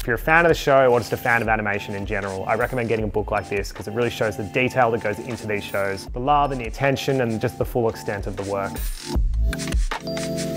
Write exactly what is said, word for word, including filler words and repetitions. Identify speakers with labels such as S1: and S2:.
S1: If you're a fan of the show or just a fan of animation in general, I recommend getting a book like this because it really shows the detail that goes into these shows, the love and the attention and just the full extent of the work.